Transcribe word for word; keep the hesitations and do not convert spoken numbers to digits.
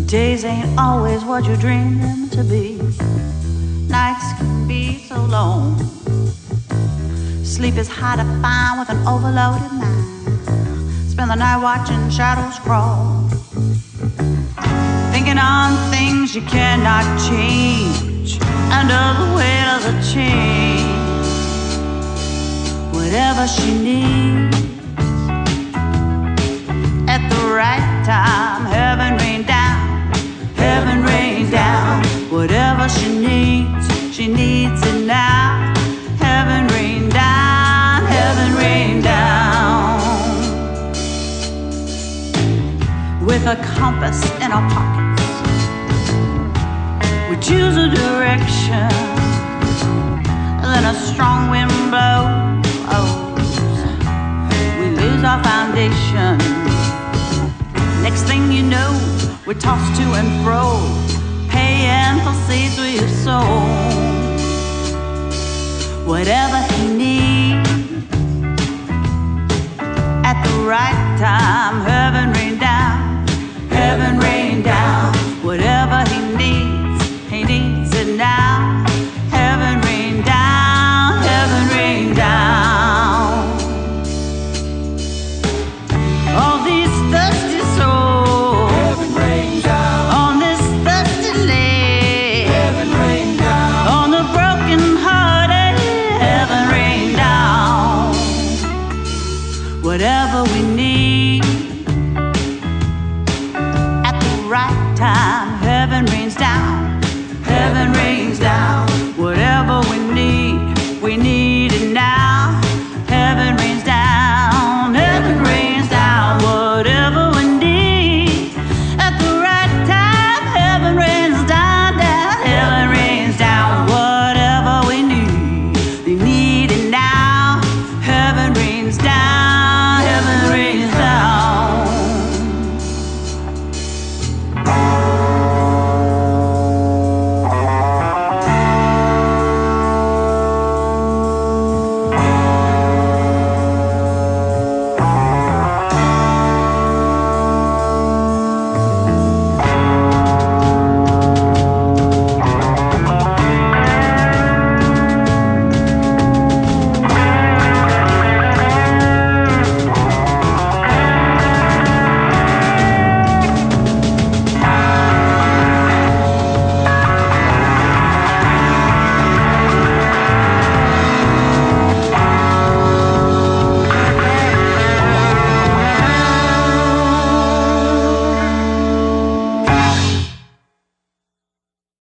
Days ain't always what you dream them to be. Nights can be so long. Sleep is hard to find with an overloaded mind. Spend the night watching shadows crawl, thinking on things you cannot change, under the weight of the chain. Whatever she needs at the right time, heaven rain down, heaven rain down. Whatever she needs, she needs it now. Heaven rain down, heaven rain down. With a compass in our pockets, we choose a direction, then a strong wind blows, we lose our foundation. Next thing you know, we're tossed to and fro, paying for seeds we've sown. Whatever he needs at the right time, heaven rain down, heaven rain down. Whatever he needs, he needs it now. Heaven rain down, heaven rain down. All these thirsty souls, heaven rain down. On this thirsty land, heaven rain down. On the broken hearted, heaven rain down. Whatever we need.